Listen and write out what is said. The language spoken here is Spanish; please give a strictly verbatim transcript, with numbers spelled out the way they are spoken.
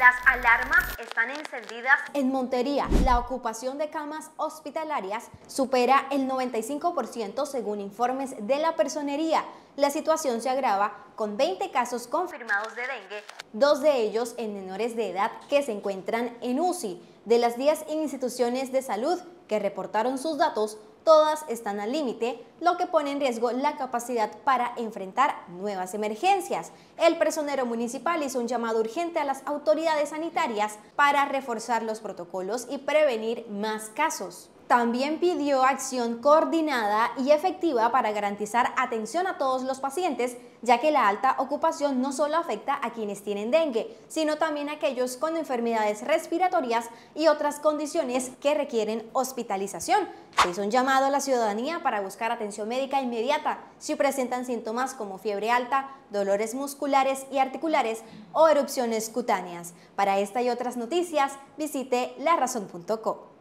Las alarmas están encendidas. En Montería, la ocupación de camas hospitalarias supera el noventa y cinco por ciento según informes de la Personería. La situación se agrava con veinte casos confirmados de dengue, dos de ellos en menores de edad que se encuentran en U C I. De las diez instituciones de salud que reportaron sus datos, todas están al límite, lo que pone en riesgo la capacidad para enfrentar nuevas emergencias. El personero municipal hizo un llamado urgente a las autoridades sanitarias para reforzar los protocolos y prevenir más casos. También pidió acción coordinada y efectiva para garantizar atención a todos los pacientes, ya que la alta ocupación no solo afecta a quienes tienen dengue, sino también a aquellos con enfermedades respiratorias y otras condiciones que requieren hospitalización. Se hizo un llamado a la ciudadanía para buscar atención médica inmediata si presentan síntomas como fiebre alta, dolores musculares y articulares o erupciones cutáneas. Para esta y otras noticias, visite la razón punto co.